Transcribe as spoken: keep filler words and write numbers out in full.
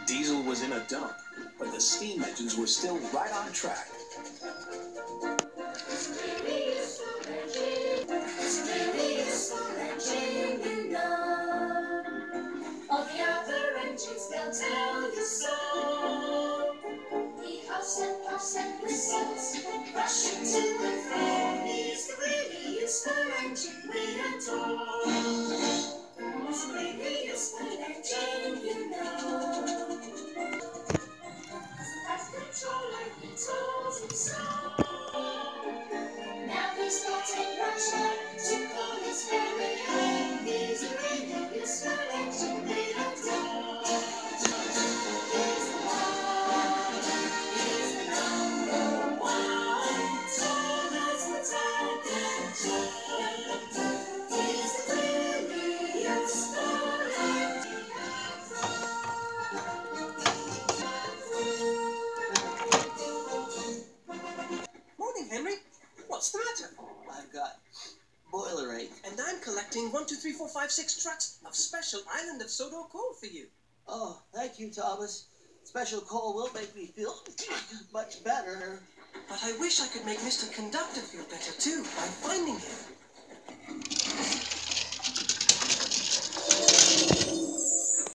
Diesel was in a dump, but the steam engines were still right on track. All the other engines, they'll tell you so. He huffs and puffs and whistles, rushing to and fro. He's the really useful engine we adore. He's the really useful engine, you know. As controller, he told him so. Now he's got a brochure to call his very own. He's the really useful engine we adore. He's the one, he's the number one. Tall as the town can turn. He's the really useful engine. Morning, Henry. What's the matter? I've got boiler ache. And I'm collecting one, two, three, four, five, six trucks of special Island of Sodor coal for you. Oh, thank you, Thomas. Special coal will make me feel much better. But I wish I could make Mister Conductor feel better, too, by finding him.